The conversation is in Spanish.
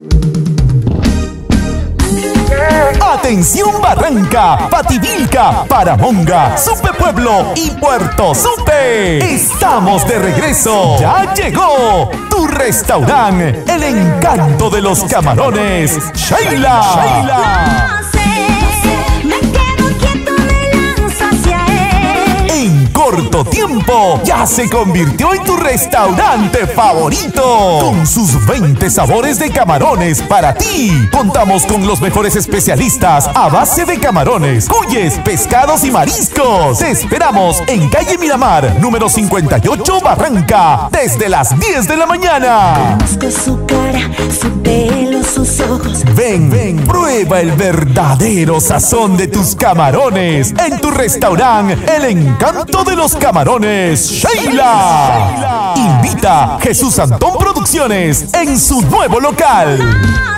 Atención Barranca, Pativilca, Paramonga, Supe Pueblo y Puerto Supe. Estamos de regreso. Ya llegó tu restaurante, El Encanto de los Camarones, Sheila. En corto tiempo, ya se convirtió en tu restaurante favorito. Con sus 20 sabores de camarones para ti. Contamos con los mejores especialistas a base de camarones, cuyes, pescados y mariscos. Te esperamos en calle Miramar, número 58, Barranca, desde las 10 de la mañana. Conozco su cara, su pelo, sus ojos. Ven, prueba el verdadero sazón de tus camarones en tu restaurante El Encanto de los Camarones, Sheila. Invita Jesús Antón Producciones en su nuevo local.